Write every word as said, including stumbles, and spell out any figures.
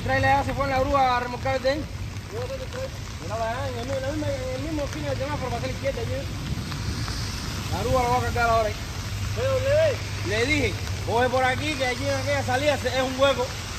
el trailer ya se fue en la grúa a remolcar el de él. Míralo allá, en el, en el mismo, en el mismo fin del semáforo para hacer la izquierda allí. La grúa lo va a cargar ahora. Pero le, le dije, coge por aquí que allí en aquella salida es un hueco.